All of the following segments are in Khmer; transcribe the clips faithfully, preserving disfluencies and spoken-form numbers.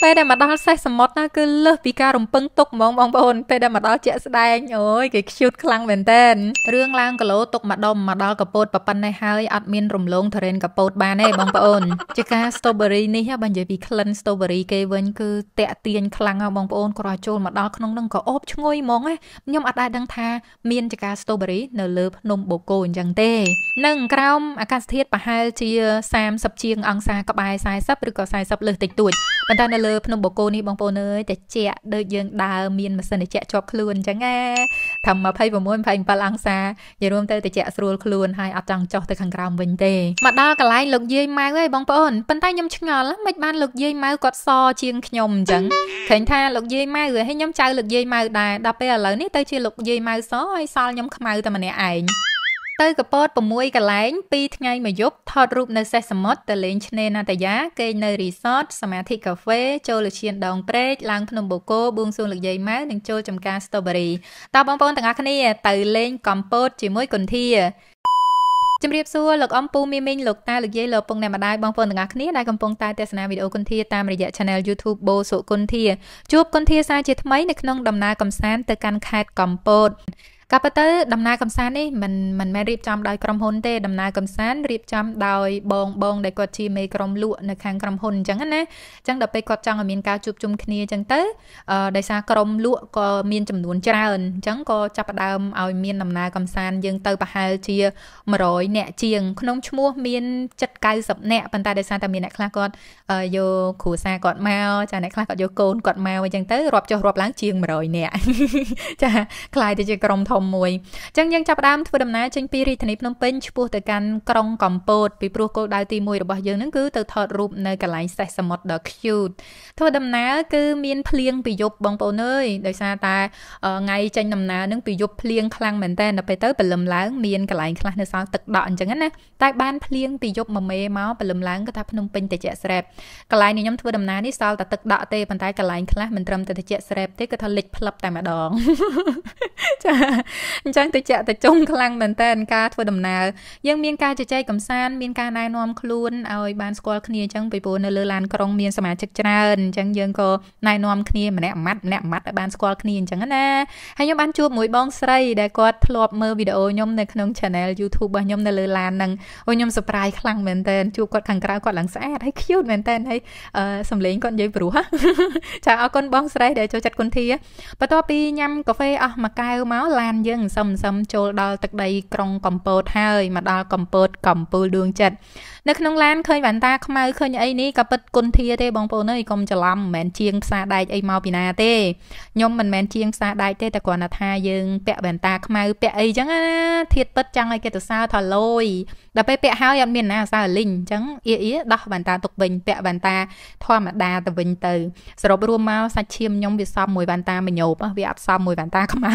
ពេលដែលមកដល់សេះសមុទ្រណាគឺលើសពីការរំពឹងទុកហ្មងបងប្អូនពេលដែលមកដល់ជាក់ស្ដែងអូយគេ cute ខ្លាំងមែនតើរឿងឡើងគីឡូទុកមកដុំមកដល់កពតប៉ុណ្ណេះហើយអត់មានរំលងធរេនកពតបានទេបងប្អូនជាការ strawberry នេះបើនិយាយពីក្លិន strawberry គេវិញគឺតាក់ទាញខ្លាំងបងប្អូនគ្រាន់ចូលមកដល់ក្នុងនឹងក៏អូបឈ្ងុយហ្មងខ្ញុំអត់ដែលដឹងថាមានជាការ strawberry នៅលើភ្នំបូកូអញ្ចឹងទេនឹងក្រោមអាកាសធាតុប្រហែលជាសាមសិបជាងអង្សាក្បែរសែនសិបឬក៏សែនសិបលើសតិចតួចប៉ុន្តែនៅលើភ្នំបូកូនេះបងប្អូនអើយតែជាក់ដូចយើងដើរមានម៉ាស៊ីនត្រជាក់ជាប់ខ្លួនអញ្ចឹងណាថាម្ភៃប្រាំមួយ ម្ភៃប្រាំbảyអង្សានិយាយរួមទៅត្រជាក់ស្រួលខ្លួនហើយអត់ចង់ចុះទៅខាងក្រោមវិញទេមកដល់កន្លែងលោកយាយម៉ៅឯងបងប្អូនប៉ុន្តែខ្ញុំឆ្ងល់មិនបានលោកយាយម៉ៅគាត់សជាងខ្ញុំអញ្ចឹងឃើញថាលោកយាយម៉ៅហើយខ្ញុំចៅលោកយាយម៉ៅដែរដល់ពេលឥឡូវនេះទៅជាលោកយាយម៉ៅសហើយសល់ខ្ញុំខ្មៅតែម្នាក់ឯងទៅកពត៦កន្លែងពីរថ្ងៃមួយយប់ថតរូបនៅសេះសមុទ្រទៅលេងឆ្នេរណាតាយ៉ាគេងនៅរីសតសមាធិកាហ្វេចូលលឈានដងព្រែកឡើងភ្នំបូកូបួងសួងលោកយាយម៉ៅនិងចូលចំការ strawberry តើបងប្អូនទាំងអស់គ្នាទៅលេងកំពតជាមួយគុនធាជំរាបសួរលោកអំពូមីមីងលោកតាលោកយាយលោកពងអ្នកម្ដាយបងប្អូនទាំងអស់គ្នាដែលកំពុងតែទស្សនាវីដេអូគុនធាតាមរយៈ Channel YouTube បូសុគុនធាជួបគុនធាសាជាថ្មីនៅក្នុងដំណើរកំសាន្តទៅកាន់ខេត្តកំពតក៏ប៉ុន្តែដំណើរកំសាន្តនេះមិនមិនមែនរៀបចំដោយក្រុមហ៊ុនទេដំណើរកំសាន្តរៀបចំដោយបងបងដែលគាត់ជាមេក្រុមលក់នៅខាងក្រុមហ៊ុនអញ្ចឹងណាអញ្ចឹងដល់ពេលគាត់ចង់ឲ្យមានការជួបជុំគ្នាអញ្ចឹងទៅអឺដោយសារក្រុមលក់ក៏មានចំនួនច្រើនអញ្ចឹងក៏ចាប់ផ្ដើមឲ្យមានដំណើរកំសាន្តយើងទៅប្រហែលជា100នាក់ជាងក្នុងឈ្មោះមានជិត90នាក់ប៉ុន្តែដោយសារតែមានអ្នកខ្លះគាត់យកគ្រួសារគាត់មកចាអ្នកខ្លះគាត់យកកូនគាត់មកអញ្ចឹងទៅរាប់ចុះរាប់ឡើងជាង100នាក់ចាខ្លាយទៅជាក្រុមធំមួយអញ្ចឹងយើងចាប់ផ្ដើមធ្វើដំណើរចេញពីរាជធានីភ្នំពេញឆ្ពោះទៅកាន់ក្រុងកំពតពីព្រោះគោលដៅទីមួយរបស់យើងហ្នឹងគឺទៅថតរូបនៅកន្លែងសេះសមុទ្រដ៏ cute ធ្វើដំណើរគឺមានភ្លៀងពីយប់បងប្អូនអើយដោយសារតែថ្ងៃចេញដំណើរហ្នឹងពីយប់ភ្លៀងខ្លាំងមែនតើដល់ពេលទៅព្រលឹមឡើងមានកន្លែងខ្លះនៅសល់ទឹកដក់អញ្ចឹងណាតែបានភ្លៀងពីយប់មួយមេមកព្រលឹមឡើងក៏ថាភ្នំពេញតិចស្រែបកន្លែងនេះខ្ញុំធ្វើដំណើរនេះសល់តែទឹកដក់ទេប៉ុន្តែកន្លែងខ្លះមិនត្រឹមតែតិចស្រែបទេគឺថាលិចផ្លឹបតែម្ដងចាអញ្ចឹងទៅចាក់ទៅចុងខ្លាំងមែនតើការធ្វើដំណើរយើងមានការជជែកកម្សាន្តមានការណែនាំខ្លួនឲ្យបានស្គាល់គ្នាអញ្ចឹងពីព្រោះនៅលើឡានក្រុងមានសមាជិកច្រើនអញ្ចឹងយើងក៏ណែនាំគ្នាម្នាក់ម៉ាត់ម្នាក់ម៉ាត់ឲ្យបានស្គាល់គ្នាអញ្ចឹងណាហើយខ្ញុំបានជួបមួយបងស្រីដែលគាត់ធ្លាប់មើលវីដេអូខ្ញុំនៅក្នុង Channel YouTube របស់ខ្ញុំនៅលើឡានហ្នឹងអូខ្ញុំ surprise ខ្លាំងមែនតើជួបគាត់ខាងក្រៅគាត់ឡើងស្អាតហើយ cute មែនតើហើយសំឡេងគាត់និយាយព្រោះចាអរគុណបងស្រីដែលចូលចិត្តគុនធាបន្ទាប់ពីញ៉ាំកាហ្វេអស់មួយកែវមកឡានយើងសឹមសឹមចូលដល់ទឹកដីក្រុងកំពតហើយមកដល់កំពតកំពូលដួងចិត្តនៅក្នុងឡានឃើញវ៉ាន់តាខ្មៅឃើញអីនេះក៏ពិតគុនធាទេបងប្អូនអើយកុំច្រឡំមិនមែនជាងផ្សារដែកអីមកពីណាទេខ្ញុំមិនមែនជាងផ្សារដែកទេតែគ្រាន់តែថាយើងពាក់វ៉ាន់តាខ្មៅពាក់អីចឹងណាធៀបពិតចង់ឲ្យគេទៅសើថាលយដល់ពេលពាក់ហើយអត់មានណាសើលីងអញ្ចឹងអ៊ីអ៊ីដោះវ៉ាន់តាទុកវិញពាក់វ៉ាន់តាធម្មតាទៅវិញទៅសរុបរួមមកសាច់ឈាមខ្ញុំវាសមមួយវ៉ាន់តាមញោបវាអត់សមមួយវ៉ាន់តាខ្មៅ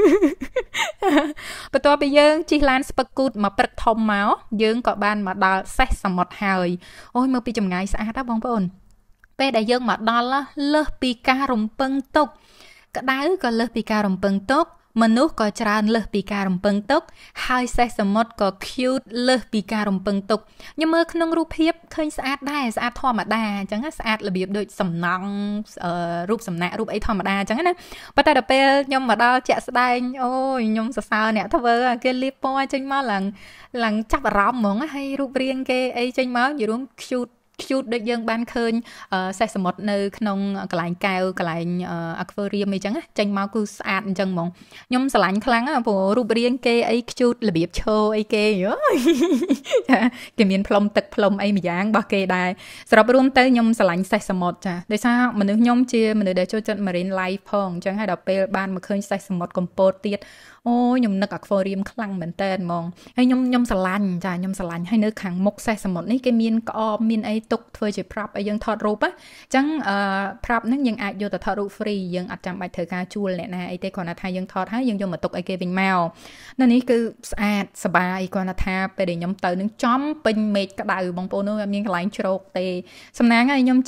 បន្ទាប់ពីយើងជិះឡានស្ពឹកគូតមកព្រឹកធំមកយើងក៏បានមកដល់សេះសមុទ្រហើយអូយមើលពីចម្ងាយស្អាតណាបងប្អូនពេលដែលយើងមកដល់លើសពីការរំពឹងទុកក្តៅក៏លើសពីការរំពឹងទុកមនុស្សក៏ច្រើនលើសពីការរំពឹងទុកហើយសេះសមុទ្រក៏ cute លើសពីការរំពឹងទុកខ្ញុំមើលក្នុងរូបភាពឃើញស្អាតដែរស្អាតធម្មតាអញ្ចឹងស្អាតរបៀបដូចសំណង់រូបសំណាករូបអីធម្មតាអញ្ចឹងណាប៉ុន្តែដល់ពេលខ្ញុំមកដល់ជាក់ស្ដែងអូយខ្ញុំសរសើរអ្នកធ្វើគេលាបពណ៌ចេញមកឡើងឡើងចាប់អារម្មណ៍ហ្មងហើយរូបរាងគេអីចេញមកនិយាយរួម cute cute ដូចយើងបានឃើញសេះសមុទ្រនៅក្នុងកន្លែងកែវកន្លែង aquarium អីចឹងចេញមកគឺស្អាតអញ្ចឹងហ្មងខ្ញុំស្រឡាញ់ខ្លាំងណាព្រោះរូបរាងគេអី cute របៀបឈរអីគេអើយគេមានផ្លុំទឹកផ្លុំអីម្យ៉ាងរបស់គេដែរសរុបរួមទៅខ្ញុំស្រឡាញ់សេះសមុទ្រចាដោយសារមនុស្សខ្ញុំជាមនុស្សដែលចូលចិត្ត marine life ផងអញ្ចឹងហើយដល់ពេលបានមកឃើញសេះសមុទ្រកំពតទៀតអូខ្ញុំនឹក aquarium ខ្លាំងមែនតើហ្មងហើយខ្ញុំខ្ញុំស្រឡាញ់ចាខ្ញុំស្រឡាញ់ហើយនៅខាងមុខសេះសមុទ្រនេះគេមានក្អមមានអីទុកធ្វើជា prop ឲ្យយើងថតរូបណាអញ្ចឹងអឺ prop ហ្នឹងយើងអាចយកទៅថតរូប free យើងអត់ចាំបាច់ត្រូវការជួលអ្នកណាអីទេគ្រាន់តែថាយើងថតហើយយើងយកមកទុកឲ្យគេវិញមកនៅនេះគឺស្អាតសប្បាយគ្រាន់តែថាពេលដែលខ្ញុំទៅនឹងចំពេញមេឃក្តៅបងប្អូនអើយអត់មានកន្លែងជ្រោកទេសំណាងហើយខ្ញុំចេះ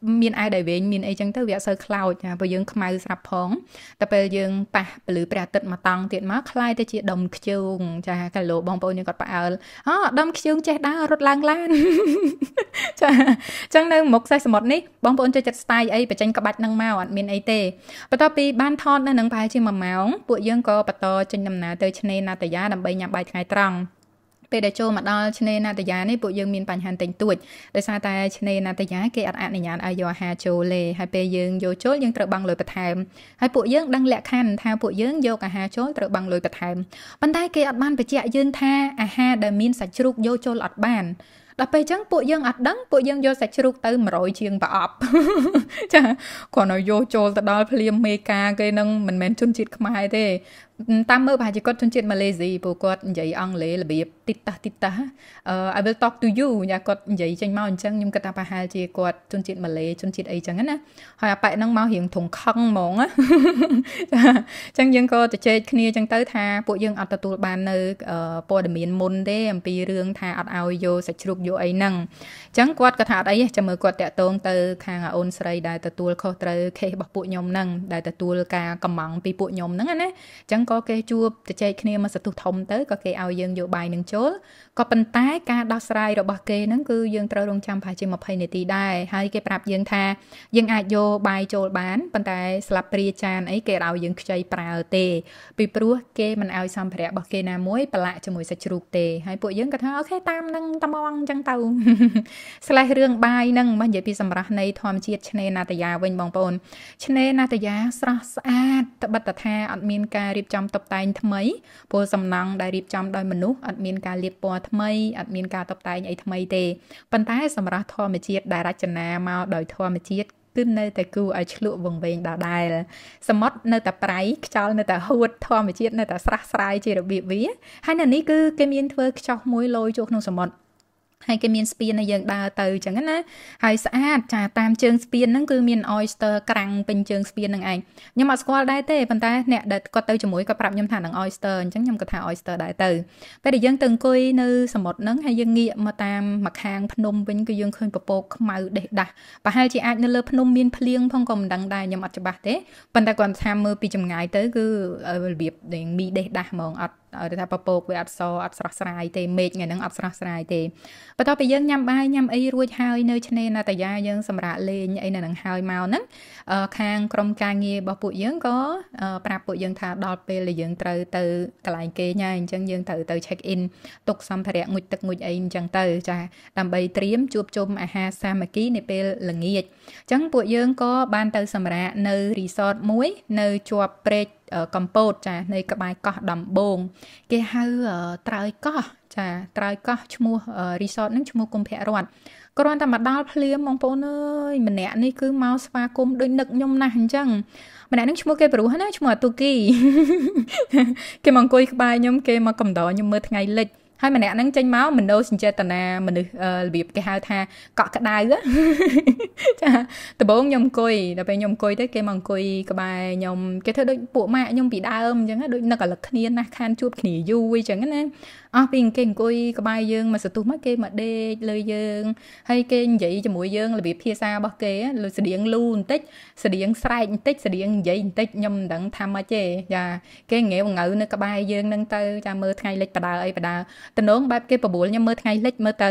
មានអាយដែលវិញមានអីចឹងទៅវាអត់សូវខ្លោចចាព្រោះយើងខ្មៅស្រាប់ផងតែពេលយើងប៉ះពលឺព្រះអាទិត្យមកតង់ទៀតមកคล้ายទៅជាដុំខ្ជូងចាកាលោបងប្អូនយើងគាត់ផ្អើលអូដុំខ្ជូងចេះដើររត់ឡើងឡានចាចឹងនៅមុខសេះសមុទ្រនេះបងប្អូនចូលចិត្តស្ទាយអីបញ្ចេញក្បាច់នឹងមកអត់មានអីទេបន្ទាប់ពីបានថតនៅនឹងប្រហែលជាមួយម៉ោងពួកយើងក៏បន្តចេញដំណើរទៅឆ្នេរណាតាយ៉ាដើម្បីញ៉ាំបាយថ្ងៃត្រង់ពេលដែលចូលមកដល់ឆ្នេរណាតាយ៉ានេះពួកយើងមានបញ្ហាតិចតួចដោយសារតែឆ្នេរណាតាយ៉ាគេអត់អនុញ្ញាតឲ្យយកអាហារចូលទេហើយពេលយើងយកចូលយើងត្រូវបង់លុយបន្ថែមហើយពួកយើងដឹងលក្ខខណ្ឌថាពួកយើងយកអាហារចូលត្រូវបង់លុយបន្ថែមប៉ុន្តែគេអត់បានបញ្ជាក់យើងថាអាហារដែលមានសាច់ជ្រូកយកចូលអត់បានដល់ពេលអញ្ចឹងពួកយើងអត់ដឹងពួកយើងយកសាច់ជ្រូកទៅ100ជាងប្រអប់ចាគ្រាន់តែយកចូលទៅដល់ភ្លាមមេកាគេនឹងមិនមែនជនជាតិខ្មែរទេតាមមើលប្រហែលជាគាត់ជនជាតិម៉ាឡេស៊ីព្រោះគាត់និយាយអង់គ្លេសរបៀបទីតះទីតះអឺ I will talk to you យ៉ាគាត់និយាយចេញមកអញ្ចឹងខ្ញុំគិតថាប្រហែលជាគាត់ជនជាតិម៉ាឡេជនជាតិអីចឹងណាហើយអាប៉ែហ្នឹងមករៀងធំខឹងហ្មងណាចាអញ្ចឹងយើងក៏ជជែកគ្នាអញ្ចឹងទៅថាពួកយើងអត់ទទួលបាននៅព័ត៌មានមុនទេអំពីរឿងថាអត់ឲ្យយកសាច់ជ្រូកយកអីហ្នឹងអញ្ចឹងគាត់ក៏ថាអត់អីចាំមើលគាត់តាក់ទងទៅខាងអូនស្រីដែលទទួលខុសត្រូវខេសរបស់ពួកខ្ញុំហ្នឹងដែលទទួលការកំងពីពួកខ្ញុំហ្នឹងណាអញ្ចឹងក៏គេជួបជជែកគ្នាមកសន្ទុះធំទៅក៏គេឲ្យយើងយកបាយនឹងចូលក៏ប៉ុន្តែការដោះស្រាយរបស់គេហ្នឹងគឺយើងត្រូវរងចាំប្រហែលជា20នាទីដែរហើយគេប្រាប់យើងថាយើងអាចយកបាយចូលបានប៉ុន្តែស្លាបព្រាចានអីគេឲ្យយើងខ្ចីប្រើទេពីព្រោះគេមិនឲ្យសម្ភារៈរបស់គេណាមួយប្រឡាក់ជាមួយសាច់ជ្រូកទេហើយពួកយើងក៏ថាអូខេតាមនឹងតំងអញ្ចឹងទៅស្លេះរឿងបាយហ្នឹងមកនិយាយពីសម្រស់នៃធម្មជាតិឆ្នេរណាតាយ៉ាវិញបងប្អូនឆ្នេរណាតាយ៉ាស្រស់ស្អាតត្បិតថាអត់មានការរៀបចំតុបតែងថ្មីព្រោះសំណង់ដែលរៀបចំដោយមនុស្សអត់មានការលាបពណ៌ថ្មីអត់មានការតុបតែងអីថ្មីទេប៉ុន្តែសម្រាប់ធម្មជាតិដែលរចនាមកដោយធម្មជាតិគឺនៅតែគូឲ្យឆ្លក់វង្វេងដដែលសមុទ្រនៅតែប្រៃខ្យល់នៅតែហួតធម្មជាតិនៅតែស្រស់ស្រាយជារបៀបវាហើយនៅនេះគឺគេមានធ្វើខ្ចោះមួយលយចូលក្នុងសមុទ្រហើយគេមានស្ពានឲ្យយើងដើរទៅអញ្ចឹងណាហើយស្អាតចាតាមជើងស្ពានហ្នឹងគឺមាន oyster ក្រាំងពេញជើងស្ពានហ្នឹងឯងខ្ញុំអត់ស្គាល់ដែរទេប៉ុន្តែអ្នកដែលគាត់ទៅជាមួយគាត់ប្រាប់ខ្ញុំថានឹង oyster អញ្ចឹងខ្ញុំក៏ថា oyster ដែរទៅពេលដែលយើងទៅអង្គុយនៅសមុទ្រហ្នឹងហើយយើងងាកមកតាមម្ខាងភ្នំវិញគឺយើងឃើញពពកខ្មៅដេះដាស់ប្រហែលជាអាចនៅលើភ្នំមានភ្លៀងផងក៏មិនដឹងដែរខ្ញុំអត់ច្បាស់ទេប៉ុន្តែគាត់ថាមើលពីចម្ងាយទៅគឺរបៀបមីដេះដាស់ហ្មងអត់ឲ្យថាពពកវាអត់សអត់ស្រស់ស្រាយទេមេឃថ្ងៃហ្នឹងអត់ស្រស់ស្រាយទេបន្ទាប់ពីយើងញ៉ាំបាយញ៉ាំអីរួចហើយនៅឆ្នេរណាតាយ៉ាយើងសម្រាប់លេងអីនៅនឹងហើយមកហ្នឹងខាងក្រុមការងាររបស់ពួកយើងក៏ប្រាប់ពួកយើងថាដល់ពេលដែលយើងត្រូវទៅកន្លែងគេញ៉ាំអញ្ចឹងយើងត្រូវទៅ check in ទុកសម្ភារៈងុយទឹកងុយអីអញ្ចឹងទៅចាដើម្បីត្រៀមជួបជុំអាហារសាមគ្គីនៅពេលល្ងាចអញ្ចឹងពួកយើងក៏បានទៅសម្រាប់នៅ resort មួយនៅជាប់ព្រែកកំពតចានៅក្បែរកោះដំបងគេហៅត្រើយកោះចាត្រើយកោះឈ្មោះ resort ហ្នឹងឈ្មោះកុម្ភៈរតគ្រាន់តែមកដល់ភ្លាមបងប្អូនអើយម្នាក់នេះគឺមកស្វាគមន៍ដូចនឹកខ្ញុំណាស់អញ្ចឹងម្នាក់ហ្នឹងឈ្មោះគេប្រុសណាឈ្មោះអាទូគីគេមកអង្គុយក្បែរខ្ញុំគេមកកំដរខ្ញុំមើលថ្ងៃលិចហើយម្នាក់ហ្នឹងចេញមកមនោសញ្ចេតនាមនុស្សរបៀបគេហៅថាកក់ក្ដៅចាដំបូងខ្ញុំអង្គុយដល់ពេលខ្ញុំអង្គុយទៅគេមកអង្គុយក្បែរខ្ញុំគេធ្វើដូចពួកម៉ាក់ខ្ញុំពីដើមអញ្ចឹងដូចនឹកអាលឹកគ្នាណាស់ខានជួបគ្នាយូរអញ្ចឹងណាអស់ពីគេអង្គុយក្បែរយើងមកសន្ទុះមកគេមកដេកលើយើងហើយគេនិយាយជាមួយយើងរបៀបភាសារបស់គេលើស្តៀងលូបន្តិចស្តៀងស្រែកបន្តិចស្តៀងនិយាយបន្តិចខ្ញុំមិនដឹងថាម៉េចទេចាគេងាវងើនៅក្បែរយើងហ្នឹងទៅចាមើលថ្ងៃលិចបដើអីបដើតំណងបែបគេបបួលខ្ញុំមើលថ្ងៃលិចមើលទៅ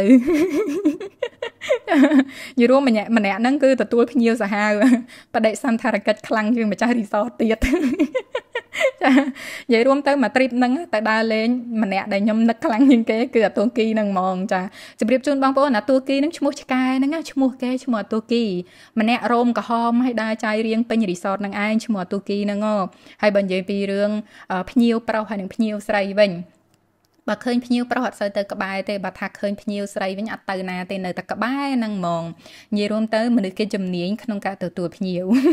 យីរួមម្នាក់ម្នាក់ហ្នឹងគឺទទួលភ្ញៀវសាហាវបដិសន្ធារកិច្ចខ្លាំងជាងម្ចាស់រីសតទៀតចានិយាយរួមទៅមកទ្រីបហ្នឹងទៅដើរលេងម្នាក់ដែលខ្ញុំនឹកខ្លាំងជាងគេគឺអាតួគីហ្នឹងហ្មងចាជម្រាបជូនបងប្អូនអាតួគីហ្នឹងឈ្មោះឆ្កែហ្នឹងណាឈ្មោះគេឈ្មោះអាតួគីម្នាក់រោមក្រហមហើយដើរចាយរៀងពេញរីសតហ្នឹងឯងឈ្មោះអាតួគីហ្នឹងហើយបើនិយាយពីរឿងភ្ញៀវប្រុសហើយនិងភ្ញៀវស្រីវិញបើឃើញភ្ញៀវប្រុសអត់សូវទៅក្បែរទេបើថាឃើញភ្ញៀវស្រីវិញអត់ទៅណាទេនៅតែក្បែរហ្នឹងហ្មងនិយាយរួមទៅមនុស្សគេជំនាញក្នុងការទទួលភ្ញៀវ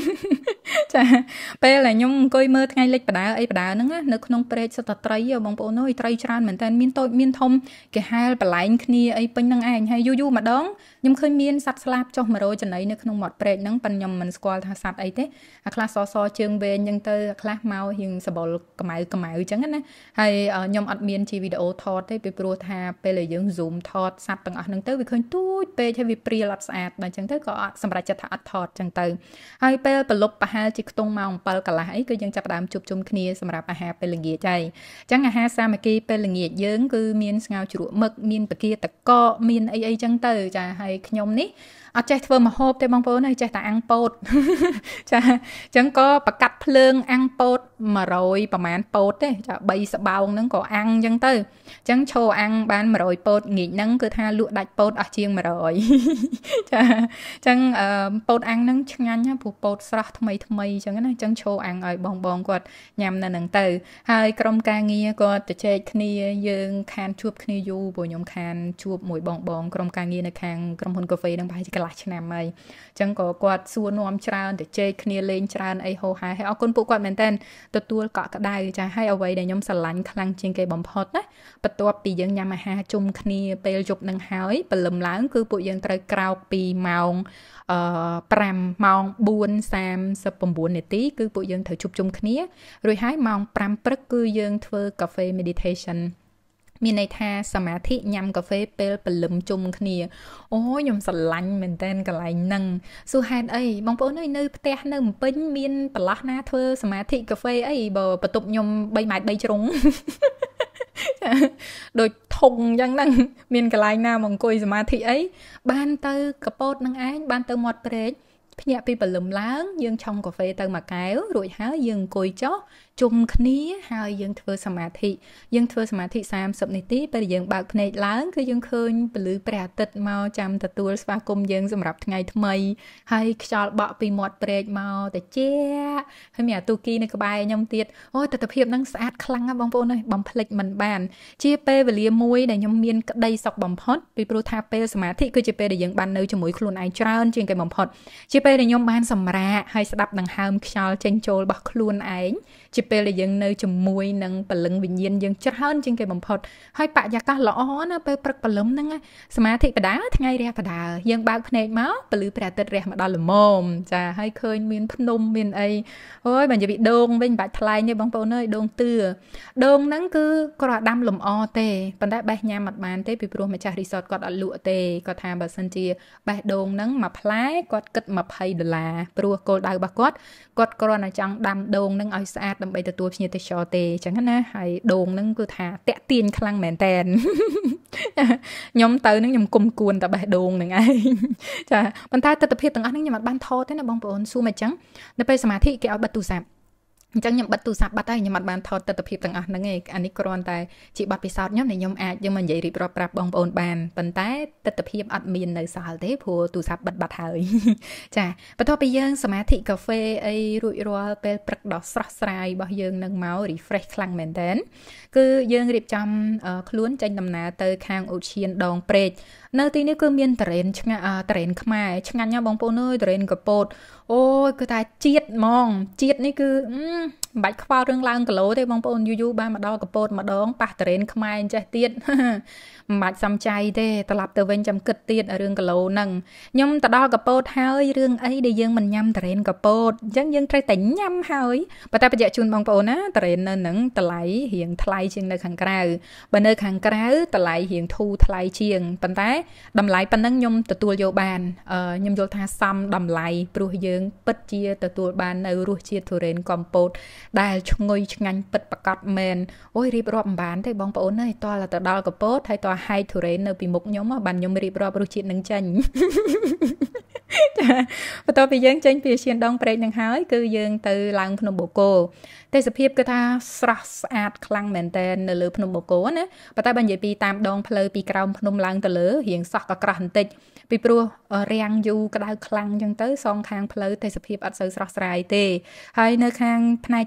ចាពេលដែលខ្ញុំអង្គុយមើលថ្ងៃលិចបដាអីបដាហ្នឹងណានៅក្នុងព្រែកសត្វត្រីបងប្អូនអើយត្រីច្រើនមែនតើមានតូចមានធំគេហែលបលែងគ្នាអីពេញហ្នឹងឯងហើយយូរយូរម្ដងខ្ញុំឃើញមានសត្វស្លាបចុះមករោចំណីនៅក្នុងមាត់ព្រែកហ្នឹងប៉ុន្តែខ្ញុំមិនស្គាល់ថាសត្វអីទេអាខ្លះសសជើងវែងអញ្ចឹងទៅអាខ្លះមករៀងសបល់កម្ៅកម្ៅអញ្ចឹងណាហើយខ្ញុំអត់មានជាវីដេអូថតទេពីព្រោះថាពេលដែលយើង zoom ថតសត្វទាំងអស់ហ្នឹងទៅវាឃើញទូចពេកហើយវាព្រាលអត់ស្អាតដល់អញ្ចឹងទៅក៏អត់សម្រាប់ចិត្តថាអត់ថតអញ្ចឹងទៅហើយពេលប្រឡប់ប្រហែលជាខ្ទង់ម៉ោងbảyកន្លះអីគឺយើងចាប់ផ្ដើមជួបជុំគ្នាសម្រាប់អាហារពេលល្ងាចហើយអញ្ចឹងអាហារសាមគ្គីពេលល្ងាចយើងគឺមានស្ងោរជ្រក់មឹកមានបកាតកកមានអីអីចឹងទៅចាហើយខ្ញុំនេះអត់ចេះធ្វើម្ហូបទេបងប្អូនហើយចេះតែអាំងពោតចាអញ្ចឹងក៏ប្រកាត់ភ្លើងអាំងពោត100ប្រហែលពោតទេចាបីសបោងហ្នឹងក៏អាំងអញ្ចឹងទៅអញ្ចឹងឈរអាំងបាន100ពោតងាកហ្នឹងគឺថាលក់ដាច់ពោតអស់ជាង100ចាអញ្ចឹងពោតអាំងហ្នឹងឆ្ងាញ់ណាព្រោះពោតស្រស់ថ្មីថ្មីអញ្ចឹងណាអញ្ចឹងឈរអាំងឲ្យបងបងគាត់ញ៉ាំនៅហ្នឹងទៅហើយក្រុមការងារគាត់ទៅជែកគ្នាយើងខានជួបគ្នាយូរព្រោះខ្ញុំខានជួបមួយបងបងក្រុមការងារនៅខាងក្រុមហ៊ុនកាហ្វេហ្នឹងប្រហែលជាកន្លះឆ្នាំហើយអញ្ចឹងក៏គាត់សួរនាំច្រើនទៅជែកគ្នាលេងច្រើនអីហោហាហើយអរគុណពួកគាត់មែនតើទទួលកក់ក្ដៅចាហើយអ្វីដែលខ្ញុំស្រឡាញ់ខ្លាំងជាងគេបំផុតណាបន្ទាប់ពីយើងញ៉ាំអាហារជុំគ្នាពេលយប់នឹងហើយព្រលឹមឡើងគឺពួកយើងត្រូវក្រោកពីម៉ោងអឺ5ម៉ោង4:39នាទីគឺពួកយើងត្រូវជួបជុំគ្នារួចហើយម៉ោង5ព្រឹកគឺយើងធ្វើកាហ្វេ meditationមានន័យថាសមាធិញ៉ាំកាហ្វេពេលព្រលឹមជុំគ្នាអូយខ្ញុំស្រឡាញ់មែនតើកន្លែងហ្នឹងសួរហេតុអីបងប្អូនអើយនៅផ្ទះនៅម្ពិញមានប្រឡោះណាធ្វើសមាធិកាហ្វេអីបើបន្ទប់ខ្ញុំ3ម៉ែត្រ3ជ្រុងដូចធុងអញ្ចឹងហ្នឹងមានកន្លែងណាមកអង្គុយសមាធិអីបានទៅកពតនឹងឯងបានទៅមាត់ព្រែកភ្ញាក់ពីព្រលឹមឡើងយើងឆុងកាហ្វេទៅមួយកែវរួចហើយយើងអង្គុយចុះជុំគ្នាហើយយើងធ្វើសមាធិយើងធ្វើសមាធិ30នាទីពេលយើងបើកភ្នែកឡើងគឺយើងឃើញពន្លឺព្រះអាទិត្យមកចាំទទួលស្វាគមន៍យើងសម្រាប់ថ្ងៃថ្មីហើយខ្យល់បក់ពីមាត់ព្រែកមកត្រជាក់ហើយមានអាទូគីនៅក្បែរខ្ញុំទៀតអូយទស្សនវិជ្ជាហ្នឹងស្អាតខ្លាំងណាស់បងប្អូនអើយបំភ្លេចមិនបានជាពេលវេលាមួយដែលខ្ញុំមានក្តីសុខបំផុតពីព្រោះថាពេលសមាធិគឺជាពេលដែលយើងបាននៅជាមួយខ្លួនឯងច្រើនជាងគេបំផុតជាពេលដែលខ្ញុំបានសម្រាកហើយស្ដាប់ដង្ហើមខ្យល់ចេញចូលរបស់ខ្លួនឯងជាពេលដែលយើងនៅជាមួយនឹងពលឹងវិញ្ញាណយើងច្រើនជាងគេបំផុតហើយបរិយាកាសល្អណាពេលព្រឹកព្រលឹមហ្នឹងសមាធិបដាថ្ងៃរះបដាយើងបើកភ្នែកមកពលឺព្រះអាទិត្យរះមកដល់ល្មមចាហើយឃើញមានភ្នំមានអីអូយបើនិយាយពីដូងវិញបាច់ថ្លែងទេបងប្អូនអើយដូងតឿដូងហ្នឹងគឺគាត់ដាំលម្អទេប៉ុន្តែបេះញ៉ាំអត់បានទេពីព្រោះម្ចាស់រីសតគាត់អត់លក់ទេគាត់ថាបើសិនជាបេះដូងហ្នឹងមួយផ្លែគាត់គិត20ដុល្លារព្រោះគោលដៅរបស់គាត់គាត់គ្រាន់តែចង់ដាំដូងហ្នឹងឲ្យស្អាតដើម្បីទទួលភ្ញៀវទេសចរទេអញ្ចឹងណាហើយដូងហ្នឹងគឺថាតាក់ទាញខ្លាំងមែនតែនខ្ញុំទៅហ្នឹងខ្ញុំគុំគួនតែបេះដូងហ្នឹងឯងចាប៉ុន្តែទស្សនវិជ្ជាទាំងអស់ហ្នឹងខ្ញុំអត់បានថតទេណាបងប្អូនសួរមកអញ្ចឹងនៅពេលសមាធិគេឲ្យបិទទូរស័ព្ទអញ្ចឹងខ្ញុំបិទទូរស័ព្ទបាត់ហើយខ្ញុំអត់បានថតទស្សនវិជ្ជាទាំងអស់ហ្នឹងឯងអានេះគ្រាន់តែជាបទពិសោធន៍ខ្ញុំដែលខ្ញុំអាចយកមកនិយាយរៀបរាប់ប្រាប់បងប្អូនបានប៉ុន្តែទស្សនវិជ្ជាអត់មាននៅសល់ទេព្រោះទូរស័ព្ទបិទបាត់ហើយចាបន្ទាប់ពីយើងសមាធិកាហ្វេអីរួចរាល់ពេលព្រឹកដ៏ស្រស់ស្រាយរបស់យើងនឹងមក refresh ខ្លាំងមែនតើគឺយើងរៀបចំខ្លួនចេញដំណើរទៅខាងឧទ្យានដងព្រែកនៅទីនេះគឺមានតរេនឆ្ងាញ់តរេនខ្មែរឆ្ងាញ់ណាស់បងប្អូនអើយតរេនកពតអូយគឺតែជាតិហ្មងជាតិនេះគឺមិនបាច់ខ្វល់រឿងឡើងគីឡូទេបងប្អូនយូរយូរបានមកដល់កពតម្ដងប៉ះតរេនខ្មែរអញ្ចេះទៀតមិនបាច់សំចៃទេត្រឡប់ទៅវិញចាំគិតទៀតរឿងគីឡូហ្នឹងខ្ញុំទៅដល់កពតហើយរឿងអីដែលយើងមិនញ៉ាំតរេនកពតអញ្ចឹងយើងត្រូវតែញ៉ាំហើយប៉ុន្តែបញ្ជាក់ជូនបងប្អូនណាតរេននៅហ្នឹងតម្លៃរៀងថ្លៃជាងនៅខាងក្រៅបើនៅខាងក្រៅតម្លៃរៀងធូរថ្លៃជាងប៉ុន្តែតម្លៃប៉ុណ្ណឹងខ្ញុំទទួលយកបានខ្ញុំយល់ថាសមតម្លៃព្រោះយើងពិតជាទទួលបាននៅរសជាតិទុរេនកំពតដែលឈ្ងុយឆ្ងាញ់ពិតប្រាកដមែនអូយរៀបរាប់មិនបានទេបងប្អូនអើយតើទៅដល់កពតហើយតើហែកទុរេននៅពីមុខខ្ញុំបានខ្ញុំរៀបរាប់រសជាតិនឹងចាញ់ចាបន្ទាប់ពីយើងចេញពីឈានដងព្រែកនឹងហើយគឺយើងទៅឡើងភ្នំបូកគោទេសភាពគឺថាស្រស់ស្អាតខ្លាំងមែនតើនៅលើភ្នំបូកគោណាប៉ុន្តែបើនិយាយពីតាមដងផ្លូវពីក្រោមភ្នំឡើងទៅលើរៀងសោះកក្រាស់បន្តិចពីព្រោះរាំងយូរក្តៅខ្លាំងអញ្ចឹងទៅសងខាងផ្លូវទេសភាពអត់សូវស្រស់ស្រាយទេហើយនៅខាងផ្នែក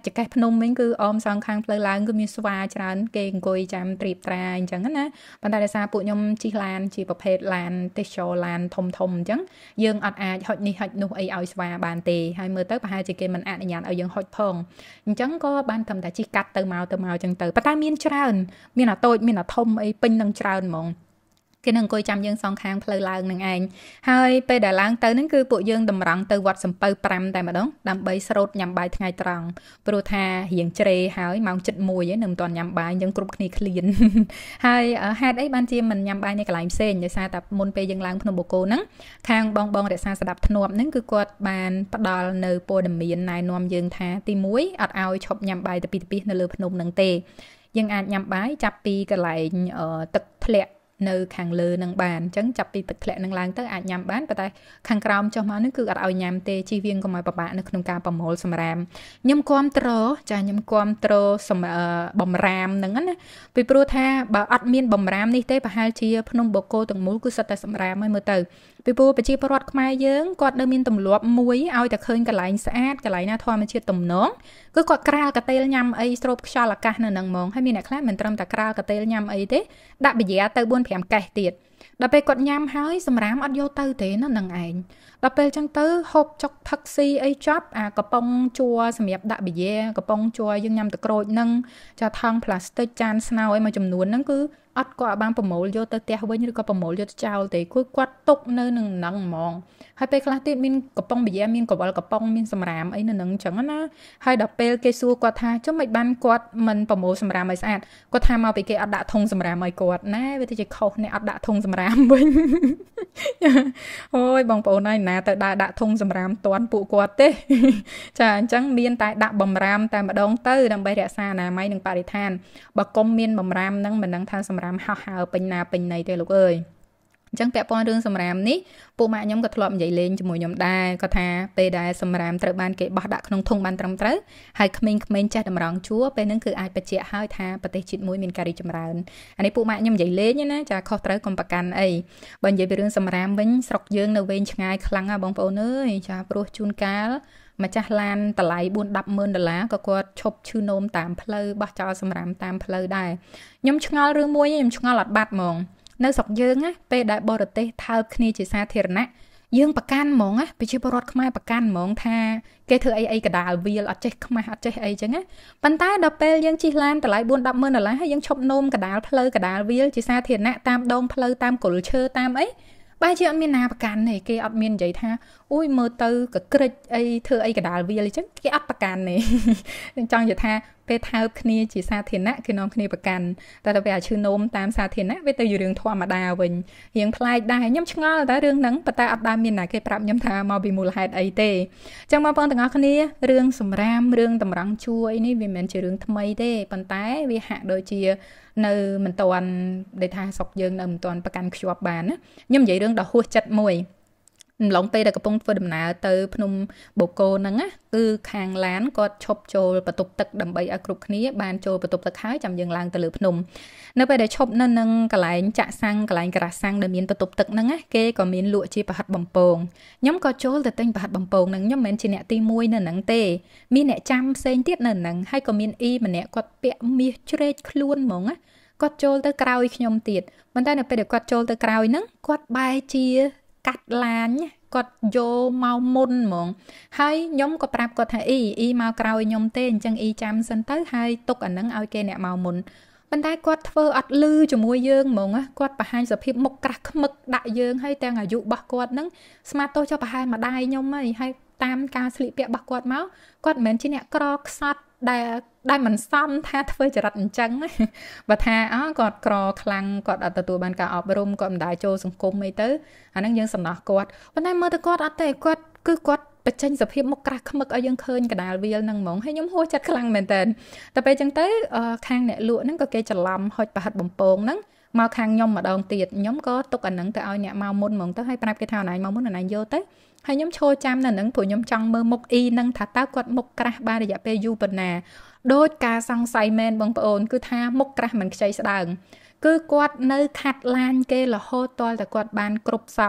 ចកេះភ្នំវិញគឺអមសងខាងផ្លូវឡើងគឺមានស្វាច្រើនគេអង្គុយចាំត្រៀបត្រាអញ្ចឹងណាប៉ុន្តែដោយសារពួកខ្ញុំជិះឡានជាប្រភេទឡានទេសចរឡានធំធំអញ្ចឹងយើងអត់អាចហុចនេះហុចនោះអីឲ្យស្វាបានទេហើយមើលទៅប្រហែលជាគេមិនអនុញ្ញាតឲ្យយើងហុចផងអញ្ចឹងក៏បានត្រឹមតែជិះកាត់ទៅមកទៅមកអញ្ចឹងទៅប៉ុន្តែមានច្រើនមានអាតូចមានអាធំអីពេញនឹងច្រើនហ្មងគេនឹងអង្គុយចាំយើងសងខាងផ្លូវឡើងនឹងឯងហើយពេលដែលឡើងទៅហ្នឹងគឺពួកយើងតម្រង់ទៅវត្តសំពៅប្រាំតែម្ដងដើម្បីស្រោតញ៉ាំបាយថ្ងៃត្រង់ព្រោះថារៀងជ្រេហើយម៉ោងជិតមួយឯងនៅមិនទាន់ញ៉ាំបាយយើងគ្រប់គ្នាឃ្លានហើយហេតុអីបានជាមិនញ៉ាំបាយនៅកន្លែងផ្សេងដោយសារតែមុនពេលយើងឡើងភ្នំបូកគោហ្នឹងខាងបងបងរក្សាស្ដាប់ធ្នាប់ហ្នឹងគឺគាត់បានផ្ដល់នៅព័ត៌មានណែនាំយើងថាទីមួយអត់ឲ្យឈប់ញ៉ាំបាយទៅពីទៅពីនៅលើភ្នំហ្នឹងទេយើងអាចញ៉ាំបាយចាប់ពីកន្លែងទឹកធ្លាក់នៅខាងលើនឹងបានអញ្ចឹងចាប់ពីទឹកធ្លាក់នឹងឡើងទៅអាចញ៉ាំបានប៉ុន្តែខាងក្រោមចុះមកនេះគឺអត់ឲ្យញ៉ាំទេជិះវៀងកុំឲ្យពិបាកនៅក្នុងការប្រមូលសម្រាមខ្ញុំគាំទ្រចាខ្ញុំគាំទ្របំរាមហ្នឹងណាពីព្រោះថាបើអត់មានបំរាមនេះទេប្រហែលជាភ្នំបូកគោទាំងមូលគឺសិតតែសម្រាមហើយមើលទៅពីព្រោះប្រជាពលរដ្ឋខ្មែរយើងគាត់នៅមានទម្លាប់មួយឲ្យតែឃើញកន្លែងស្អាតកន្លែងណាធម្មជាតិទំនងគឺគាត់ក្រាលកាតេលញ៉ាំអីស្រូបខ្យល់អាកាសនៅហ្នឹងហ្មងហើយមានអ្នកខ្លះមិនត្រឹមតែក្រាលកាតេលញ៉ាំអីទេដាក់ប៊ីយ៉ាទៅបួន ប្រាំ កេសទៀតដល់ពេលគាត់ញ៉ាំហើយសម្រាមអត់យកទៅទេណានឹងឯងដល់ពេលចឹងទៅហូបចុកផឹកស៊ីអីចប់អាកំប៉ុងជួសម្រាប់ដាក់ប៊ីយ៉ាកំប៉ុងជួយើងញ៉ាំទឹកក្រូចហ្នឹងចាថង់ផ្លាស្ទិកចានស្នោអីមួយចំនួនហ្នឹងគឺអត់គាត់បានប្រមូលយកទៅផ្ទះវិញឬក៏ប្រមូលយកទៅចោលទេគឺគាត់ទុកនៅនឹងហ្នឹងហ្មងហើយពេលខ្លះទៀតមានកំប៉ុងប៊ីយ៉ាមានកវលកំប៉ុងមានសម្រាមអីនៅនឹងចឹងណាហើយដល់ពេលគេសួរគាត់ថាចុះមិនបានគាត់មិនប្រមូលសម្រាមឲ្យស្អាតគាត់ថាមកពីគេអត់ដាក់ធុងសម្រាមឲ្យគាត់ណាវាទៅជាខុសអ្នកអត់ដាក់ធុងសម្រាមវិញអូយបងប្អូនហើយណាទៅដើរដាក់ធុងសម្រាមតន់ពួកគាត់ទេចាអញ្ចឹងមានតែដាក់បំរាមតែម្ដងទៅដើម្បីរក្សាអនាម័យនិងបរិស្ថានបើកុំមានបំរាមហ្នឹងមិនដឹងថាសម្រាមហោះហើរពេញណាពេញណីទេលោកអើយអញ្ចឹងពាក់ព័ន្ធរឿងសម្រាមនេះពួកម៉ាក់ខ្ញុំក៏ធ្លាប់និយាយលេងជាមួយខ្ញុំដែរគាត់ថាពេលដែលសម្រាមត្រូវបានគេបោះដាក់ក្នុងធុងបានត្រឹមត្រូវហើយក្មេងៗចេះតម្រង់ជួរពេលហ្នឹងគឺអាចបញ្ជាក់ហើយថាប្រទេសជាតិមួយមានការរីកចម្រើនអានេះពួកម៉ាក់ខ្ញុំនិយាយលេងណាចាខុសត្រូវកុំប្រកាន់អីបើនិយាយពីរឿងសម្រាមវិញស្រុកយើងនៅវែងឆ្ងាយខ្លាំងណាបងប្អូនអើយចាព្រោះជួនកាលម្ចាស់ឡានតម្លៃ បួនដល់ ដប់ម៉ឺន ដុល្លារក៏គាត់ឈប់ឈឺនោមតាមផ្លូវបោះចោលសម្រាមតាមផ្លូវដែរខ្ញុំឆ្ងល់រឿងមួយខ្ញុំឆ្ងល់អត់បាត់ហ្មងនៅស្រុកយើងណាពេលដែលបរទេសថើបគ្នាជាសាធារណៈយើងប្រកាន់ហ្មងណាប្រជាពលរដ្ឋខ្មែរប្រកាន់ហ្មងថាគេធ្វើអីអីកដាលវាលអត់ចេះខ្មាស់អត់ចេះអីចឹងណាប៉ុន្តែដល់ពេលយើងជិះឡានតម្លៃ បួនដល់ ដប់ម៉ឺន ដុល្លារហើយយើងឈប់នោមកដាលផ្លូវកដាលវាលជាសាធារណៈតាមដងផ្លូវតាមគល់ឈើតាមអីបែរជាអត់មានណាប្រកាន់ទេគេអត់មាននិយាយថាអូយមើលទៅកក្រិចអីធ្វើអីកដាលវាលអញ្ចឹងគេអត់ប្រកាន់ទេចង់និយាយថាពេលថើបគ្នាជាសាធារណៈគេនាំគ្នាប្រកាន់តែដល់ពេលអាឈឺនោមតាមសាធារណៈវាទៅជារឿងធម្មតាវិញរៀងប្លែកដែរខ្ញុំឆ្ងល់តែរឿងហ្នឹងប៉ុន្តែអត់ដែរមានណាគេប្រាប់ខ្ញុំថាមកពីមូលហេតុអីទេអញ្ចឹងបងប្អូនទាំងអស់គ្នារឿងសម្រាមរឿងតម្រង់ជួរអីនេះវាមិនមែនជារឿងថ្មីទេប៉ុន្តែវាហាក់ដូចជានៅមិនទាន់ដែលថាស្រុកយើងនៅមិនទាន់ប្រកាន់ខ្ជាប់បានណាខ្ញុំនិយាយរឿងដ៏ហួសចិត្តមួយម្លងពេលដែលកំពុងធ្វើដំណើរទៅភ្នំបូកគោហ្នឹងណាគឺខាងឡានគាត់ឈប់ចូលបន្ទប់ទឹកដើម្បីឲ្យគ្រប់គ្នាបានចូលបន្ទប់ទឹកហើយចាំយើងឡើងទៅលើភ្នំនៅពេលដែលឈប់នៅនឹងកន្លែងចាក់សាំងកន្លែងក្រាស់សាំងដែលមានបន្ទប់ទឹកហ្នឹងណាគេក៏មានលក់ជាប្រហិតបំពងខ្ញុំក៏ចូលទៅទិញប្រហិតបំពងហ្នឹងខ្ញុំមិនមែនជាអ្នកទីមួយនៅហ្នឹងទេមានអ្នកចាំផ្សេងទៀតនៅហ្នឹងហើយក៏មានអ៊ីម្នាក់គាត់ពាក់មាសជ្រែកខ្លួនហ្មងណាគាត់ចូលទៅក្រោយខ្ញុំទៀតប៉ុន្តែនៅពេលដែលគាត់ចូលទៅក្រោយហ្នឹងគាត់បែរជាកាត់ឡាញគាត់យកមកមុនហ្មងហើយខ្ញុំក៏ប្រាប់គាត់ថាអ៊ីអ៊ីមកក្រោយខ្ញុំទេអញ្ចឹងអ៊ីចាំសិនទៅហើយទុកអាហ្នឹងឲ្យគេអ្នកមកមុនប៉ុន្តែគាត់ធ្វើអត់លឺជាមួយយើងហ្មងគាត់បង្ហាញសភាពមុខក្រាស់ខ្មឹកដាក់យើងហើយទាំងអាយុរបស់គាត់ហ្នឹងស្មាតទោសចុះប្រហែលម្ដាយខ្ញុំហើយហើយតាមការស្លៀកពាក់របស់គាត់មកគាត់មិនមែនជាអ្នកក្រខ្សត់ដែលដែលមិនសមថាធ្វើចរិតអញ្ចឹងបើថាអើគាត់ក្រខ្លាំងគាត់អត់ទទួលបានការអប់រំគាត់មិនដែរចូលសង្គមអីទៅអាហ្នឹងយើងសំណោះគាត់ប៉ុន្តែមើលទៅគាត់អត់ទេគាត់គឺគាត់បញ្ចេញសភាពមុខក្រាស់ខ្មឹកឲ្យយើងឃើញកដាលវាលហ្នឹងហ្មងហើយខ្ញុំហួសចិត្តខ្លាំងមែនតើតែពេលអញ្ចឹងទៅខាងអ្នកលក់ហ្នឹងក៏គេច្រឡំហុចប្រហិតបំពងហ្នឹងមកខាងខ្ញុំម្ដងទៀតខ្ញុំក៏ទុកអាហ្នឹងទៅឲ្យអ្នកមកមុនហ្មងទៅហើយប្រាប់គេថាអណៃមកមុនអណៃយកទៅហើយខ្ញុំឈរចាំនៅហ្នឹងព្រោះខ្ញុំចង់មើលមុខអ៊ីហ្នឹងថាតើគាត់មុខក្រាស់បានរយៈពេលយូរប៉ុណ្ណាដូចការសង្ស័យមែនបងប្អូនគឺថាមុខក្រាស់មិនខ្ចីស្ដើងគឺគាត់នៅខាត់ឡាញគេរហូតតលតែគាត់បានគ្រប់សព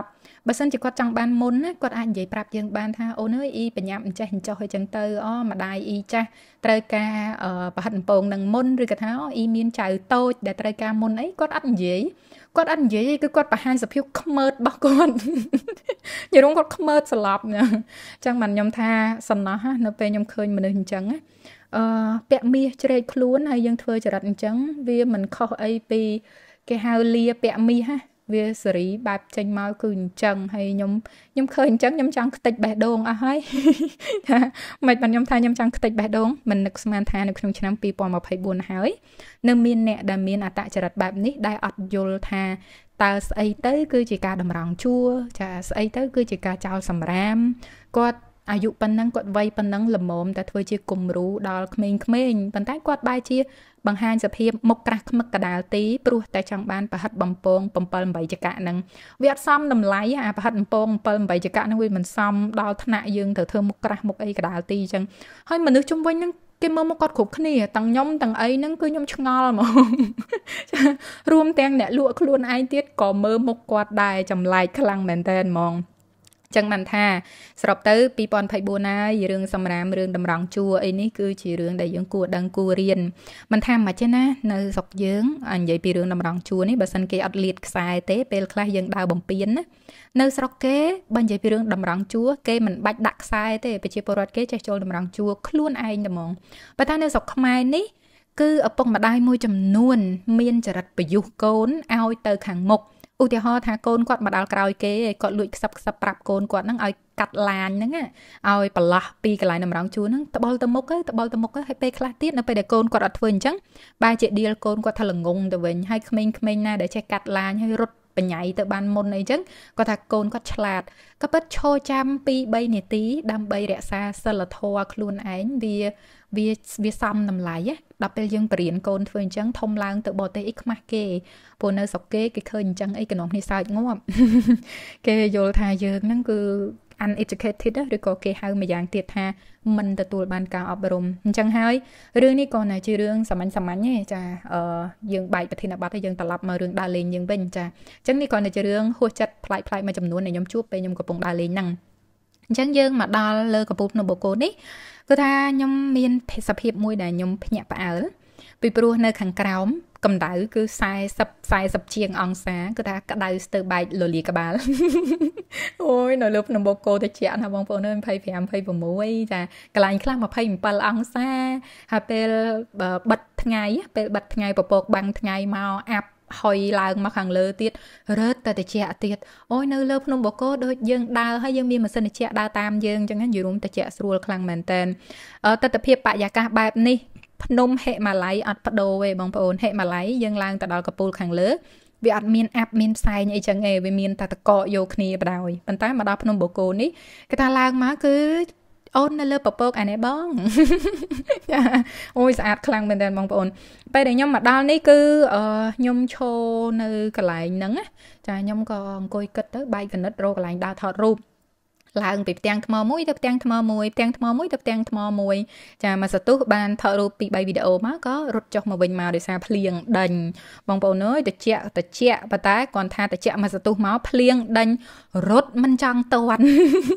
បើសិនជាគាត់ចង់បានមុនណាគាត់អាចនិយាយប្រាប់យើងបានថាអូនអើយអ៊ីបញ្ញាប់អញ្ចេះអញ្ចោះឲ្យចឹងទៅអូម្ដាយអ៊ីចាស់ត្រូវការប្រហិតបំពងនឹងមុនឬក៏ថាអ៊ីមានចៅតូចដែលត្រូវការមុនអីគាត់អត់និយាយគាត់អត់និយាយគឺគាត់បង្ហាញសភាពខ្មើតរបស់គាត់យល់គាត់ខ្មើតស្លាប់អញ្ចឹងបានខ្ញុំថាសំណោះនៅពេលខ្ញុំឃើញមនុស្សអញ្ចឹងអឺពាក់មាសជ្រែកខ្លួនហើយយើងធ្វើចរិតអញ្ចឹងវាមិនខុសអីពីគេហៅលាពាក់មាសណាវាសេរីបែបចេញមកគឺអញ្ចឹងហើយខ្ញុំខ្ញុំឃើញអញ្ចឹងខ្ញុំចង់ខ្ទេចបេះដូងអស់ហើយថាមិនបានខ្ញុំថាខ្ញុំចង់ខ្ទេចបេះដូងមិននឹកស្មានថានៅក្នុងឆ្នាំពីរពាន់ម្ភៃបួនហើយនៅមានអ្នកដែលមានអត្តចរិតបែបនេះដែលអត់យល់ថាតើស្អីទៅគឺជាការតម្រង់ជួរចាស្អីទៅគឺជាការចោលសម្រាមគាត់អាយុប៉ុណ្ណឹងគាត់វ័យប៉ុណ្ណឹងល្មមតែធ្វើជាគំរូដល់ក្មេងៗប៉ុន្តែគាត់បែរជាបង្ហាញសភាពមុខក្រាស់ខ្មឹកកដាលទីព្រោះតែចង់បានប្រហិតបំពង7 8ចកហ្នឹងវាអត់សមតម្លៃអាប្រហិតបំពង7 8ចកហ្នឹងវាមិនសមដល់ថ្នាក់យើងត្រូវធ្វើមុខក្រាស់មុខអីកដាលទីអញ្ចឹងហើយមនុស្សជុំវិញហ្នឹងគេមើលមកគាត់គ្រប់គ្នាទាំងខ្ញុំទាំងអីហ្នឹងគឺខ្ញុំឆ្ងល់ហ្មងរួមទាំងអ្នកលក់ខ្លួនឯងទៀតក៏មើលមុខគាត់ដែរចម្លែកខ្លាំងមែនតើហ្មងចឹងបានថាសរុបទៅពីរពាន់ម្ភៃបួនហើយរឿងសម្រាមរឿងតម្រង់ជួរអីនេះគឺជារឿងដែលយើងគួរដឹងគួររៀនមិនថាមិនទេណានៅស្រុកយើងនិយាយពីរឿងតម្រង់ជួរនេះបើសិនគេអត់លាតខ្សែទេពេលខ្លះយើងដើរបំពេញណានៅស្រុកគេបើនិយាយពីរឿងតម្រង់ជួរគេមិនបាច់ដាក់ខ្សែទេប្រជាពលរដ្ឋគេចេះចូលតម្រង់ជួរខ្លួនឯងតែហ្មងប៉ុន្តែនៅស្រុកខ្មែរនេះគឺឪពុកម្ដាយមួយចំនួនមានចរិតប្រយុទ្ធកូនឲ្យទៅខាងមុខឧទាហរណ៍ថាកូនគាត់មកដល់ក្រោយគេគាត់លួចខ្សឹបខ្សឹបប្រាប់កូនគាត់ហ្នឹងឲ្យកាត់ឡាញហ្នឹងឲ្យបន្លាស់ពីកន្លែងតម្រង់ជួរហ្នឹងត្បល់ទៅមុខទៅត្បល់ទៅមុខទៅហើយពេលខ្លះទៀតនៅពេលដែលកូនគាត់អត់ធ្វើអញ្ចឹងបែរជាឌីលកូនគាត់ថាល្ងងទៅវិញហើយក្មេងៗណាដែលចេះកាត់ឡាញហើយរត់បញ្ញាយទៅបានមុនអីចឹងគាត់ថាកូនគាត់ឆ្លាតក៏ពិតឈរចាំពីរបីនាទីដើម្បីរក្សាសិលធម៌ខ្លួនឯងវាវាវាសំតម្លៃដល់ពេលយើងបរៀនកូនធ្វើអញ្ចឹងធំឡើងទៅបរទេសអីខ្មាស់គេព្រោះនៅស្រុកគេគេឃើញអញ្ចឹងអីកណ្ដុំនេះសើចងាប់គេយល់ថាយើងហ្នឹងគឺ uneducated ឬក៏គេហៅម្យ៉ាងទៀតថាមិនទទួលបានការអប់រំអញ្ចឹងហើយរឿងនេះក៏នៅជារឿងសាមញ្ញសាមញ្ញទេចាអឺយើងបែកប្រធានបទហើយយើងត្រឡប់មករឿងដើរលេងយើងវិញចាអញ្ចឹងនេះក៏នៅជារឿងហួសចិត្តប្លែកៗមួយចំនួនដែលខ្ញុំជួបពេលខ្ញុំកំពុងដើរលេងហ្នឹងអញ្ចឹងយើងមកដល់លើកំពូលភ្នំបូកគោនេះគឺថាខ្ញុំមានសភាពមួយដែលខ្ញុំភ្ញាក់ផ្អើលពីព្រោះនៅខាងក្រោមកម្ដៅគឺ40 40ជាងអង្សាគឺថាក្ដៅស្ទើរបែកលលាក្បាលអូយនៅលើភ្នំបូកគោតិចណាបងប្អូនអើយ25 26ចាកន្លែងខ្លះ27អង្សាហើយពេលបិទថ្ងៃពេលបិទថ្ងៃពពកបាំងថ្ងៃមកអាប់ហុយឡើងមកខាងលើទៀតរត់តែតិចទៀតអូយនៅលើភ្នំបូកគោដូចយើងដើរហើយយើងមានម៉ាស៊ីនតិចដើរតាមយើងអញ្ចឹងយល់រួមតិចស្រួលខ្លាំងមែនតើទស្សនភាពបរិយាកាសបែបនេះភ្នំហិមាល័យអត់បដូរទេបងប្អូនហិមាល័យយើងឡើងទៅដល់កំពូលខាងលើវាអត់មានអាប់មានផ្សែងអីចឹងទេវាមានតែតកកយកគ្នាបដ ாய் ប៉ុន្តែមកដល់ភ្នំបូកគោនេះគេថាឡើងមកគឺអូននៅលើពពកអានេះបងអូយស្អាតខ្លាំងមែនតើបងប្អូនពេលដែលខ្ញុំមកដល់នេះគឺខ្ញុំឈរនៅកន្លែងហ្នឹងចាខ្ញុំក៏អង្គុយគិតទៅបែកកណិតរកកន្លែងដើរថតរូបឡើងពីផ្ទាំងថ្មមួយទៅផ្ទាំងថ្មមួយផ្ទាំងថ្មមួយទៅផ្ទាំងថ្មមួយចាមកសតុះបានថតរូបពីរបីវីដេអូមកក៏រត់ចុះមកវិញមកដោយសារភ្លៀងដេញបងប្អូនអើយតិចតិចប៉ុន្តែគាត់ថាតិចមកសតុះមកភ្លៀងដេញរត់មិនចង់តន់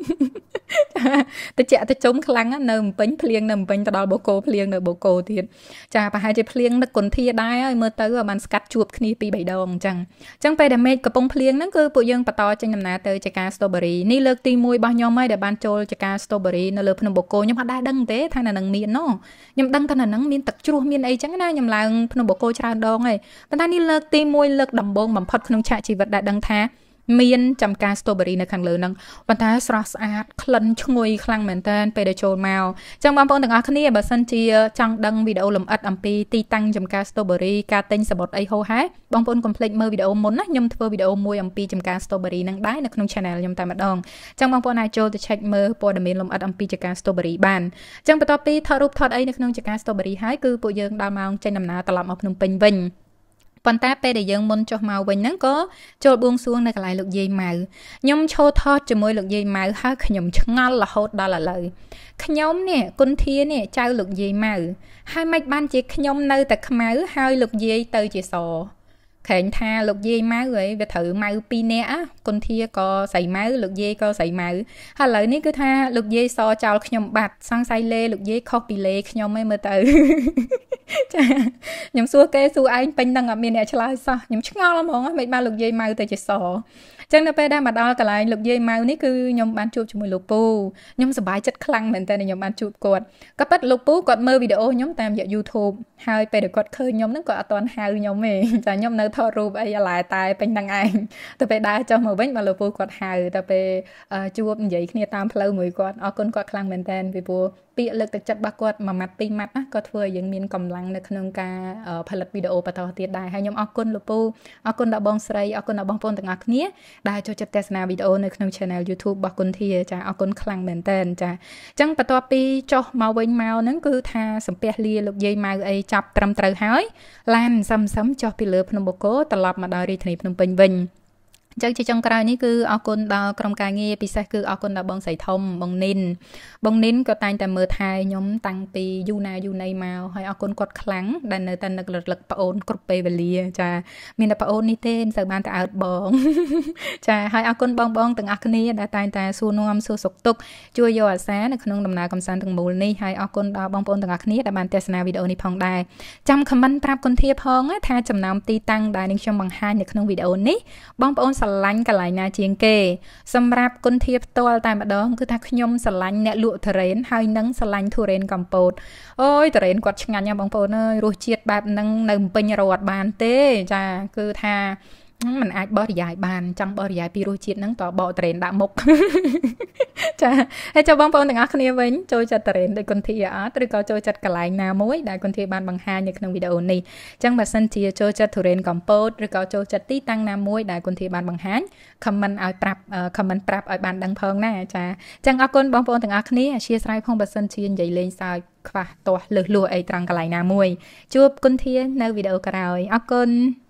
តិចទៅជុំខ្លាំងនៅម្ពិញភ្លៀងនៅម្ពិញទៅដល់បូកគោភ្លៀងនៅបូកគោទៀតចាប្រហែលជាភ្លៀងនឹកគុនធាដែរហើយមើលទៅបានស្កាត់ជួបគ្នាពីរបីដងអញ្ចឹងអញ្ចឹងពេលដែលមេឃកំពុងភ្លៀងហ្នឹងគឺពួកយើងបន្តចេញដំណើរទៅចកា Strawberry នេះលើកទីមួយរបស់ខ្ញុំហើយដែលបានចូលចកា Strawberry នៅលើភ្នំបូកគោខ្ញុំអត់ដែរដឹងទេថានៅនឹងមានណខ្ញុំដឹងថានៅនឹងមានទឹកជ្រោះមានអីចឹងណាខ្ញុំឡើងភ្នំបូកគោច្រើនដងហើយប៉ុន្តែនេះលើកទីមួយលើកដំបូងបំផុតក្នុងឆាកជីវិតដែលដឹងថាមានចំការ Strawberry នៅខាងលើហ្នឹងប៉ុន្តែស្រស់ស្អាតក្លិនឈ្ងុយខ្លាំងមែនតើពេលដែលចូលមកអញ្ចឹងបងប្អូនទាំងអស់គ្នាបើសិនជាចង់ដឹងវីដេអូលម្អិតអំពីទីតាំងចំការ Strawberry ការទិញសបុតអីហូហែបងប្អូនកុំភ្លេចមើលវីដេអូមុនណាខ្ញុំធ្វើវីដេអូមួយអំពីចំការ Strawberry ហ្នឹងដែរនៅក្នុង Channel ខ្ញុំតែម្ដងអញ្ចឹងបងប្អូនអាចចូលទៅ check មើលព័ត៌មានលម្អិតអំពីចំការ Strawberry បានអញ្ចឹងបន្ទាប់ពីថតរូបថតអីនៅក្នុងចំការ Strawberry ហើយគឺពួកយើងដល់ម៉ោងចេញដំណើរត្រឡប់មកភ្នំពេញវិញប៉ុន្តែពេលដែលយើងមុនចុះមកវិញហ្នឹងក៏ចូលបួងសួងនៅកន្លែងលោកយាយម៉ៅខ្ញុំឈរថតជាមួយលោកយាយម៉ៅហើយខ្ញុំឆ្ងល់រហូតដល់ឥឡូវខ្ញុំនេះគុនធានេះចៅលោកយាយម៉ៅហើយមិនបានជាខ្ញុំនៅតែខ្មៅហើយលោកយាយទៅជាសខេងថាលោកយាយម៉ៅហើយវាត្រូវម៉ៅពីរនាក់គុនធាក៏ស្រីម៉ៅលោកយាយក៏ស្រីម៉ៅហើយឥឡូវនេះគឺថាលោកយាយសចោលខ្ញុំបាត់សង្ស័យលេលោកយាយខុសពីលេខ្ញុំឯងមើលទៅចាខ្ញុំសួរគេសួរឯងពេញនឹងអត់មានអ្នកឆ្លើយសោះខ្ញុំឆ្ងល់ហ្មងមិនបានលោកយាយម៉ៅទៅជាសចឹងនៅពេលដែលមកដល់កន្លែងលោកយាយម៉ៅនេះគឺខ្ញុំបានជួបជាមួយលោកពូខ្ញុំសប្បាយចិត្តខ្លាំងមែនតើខ្ញុំបានជួបគាត់ក៏ប៉ិតលោកពូគាត់មើលវីដេអូខ្ញុំតាមរយៈ YouTube ហើយពេលដែលគាត់ឃើញខ្ញុំហ្នឹងគាត់អត់ទាន់ហៅខ្ញុំទេចាខ្ញុំនៅថតរូបអីអាឡែតែពេញហ្នឹងឯងទៅពេលដើរចុះមកវិញមកលោកពូគាត់ហៅទៅពេលជួបនិយាយគ្នាតាមផ្លូវមួយគាត់អរគុណគាត់ខ្លាំងមែនតើពីព្រោះពាក្យលើកទឹកចិត្តរបស់គាត់មួយម៉ាត់ពីរម៉ាត់ណាក៏ធ្វើឲ្យយើងមានកម្លាំងនៅក្នុងការផលិតវីដេអូបន្តទៀតដែរហើយខ្ញុំអរគុណលោកពូអរគុណដល់បងស្រីអរគុណដល់បងប្អូនទាំងអស់គ្នាដែលចូលចិត្តទស្សនាវីដេអូនៅក្នុង Channel YouTube របស់គុនធាចាអរគុណខ្លាំងមែនតើចាអញ្ចឹងបន្ទាប់ពីចុះមកវិញមកហ្នឹងគឺថាសំពះលាលោកយាយម៉ៅអីចាប់ត្រឹមត្រូវហើយឡានសឹមសឹមចុះពីលើភ្នំបូកគោត្រឡប់មកដល់រាជធានីភ្នំពេញវិញចឹងជាចុងក្រោយនេះគឺអរគុណដល់ក្រុមការងារពិសេសគឺអរគុណដល់បងស្រីធំបងនីនបងនីនក៏តែងតែមើលថែខ្ញុំតាំងពីយូរណាយូរណីមកហើយអរគុណគាត់ខ្លាំងដែលនៅតែនឹករលឹកប្អូនគ្រប់ពេលវេលាចាមានតែប្អូននេះទេមិនសូវបានតែអើតបងចាហើយអរគុណបងបងទាំងអស់គ្នាដែលតែងតែសួរនាំសួរសុខទុក្ខជួយយកអាសានៅក្នុងដំណើរកំសាន្តទាំងមូលនេះហើយអរគុណដល់បងប្អូនទាំងអស់គ្នាដែលបានទស្សនាវីដេអូនេះផងដែរចាំ comment ប្រាប់គុនធាផងថាចំណោមទីតាំងដែលនឹងខ្ញុំបង្ហាញនៅក្នុងវីដេអូនេះបងប្អូនស្រឡាញ់កន្លែងណាជាងគេសម្រាប់គុនធាផ្ទាល់តែម្ដងគឺថាខ្ញុំស្រឡាញ់អ្នកលក់ទុរេនហើយនឹងស្រឡាញ់ទុរេនកំពតអូយទុរេនគាត់ឆ្ងាញ់ណាស់បងប្អូនអើយរសជាតិបែបហ្នឹងនៅពេញរត់បានទេចាគឺថាมันអាចបរិយាយបានចង់បរិយាយពីរសជាតិហ្នឹងតបកត្រេនដាក់មុខចាហើយចូលបងប្អូនទាំងអស់គ្នាវិញចូលចិត្តត្រេនដូចគុនធាអត់ឬក៏ចូលចិត្តកន្លែងណាមួយដែលគុនធាបានបង្ហាញនៅក្នុងវីដេអូនេះអញ្ចឹងបើសិនជាចូលចិត្តទុរេនកំពតឬក៏ចូលចិត្តទីតាំងណាមួយដែលគុនធាបានបង្ហាញ comment ឲ្យប្រាប់ comment ប្រាប់ឲ្យបានដឹងផងណាចាអញ្ចឹងអរគុណបងប្អូនទាំងអស់គ្នាអធិស្ឋានផងបើសិនជានិយាយលេងសើចខ្វះទាស់លើសលួសអីត្រង់កន្លែងណាមួយជួបគុនធានៅវីដេអូក្រោយអរគុណ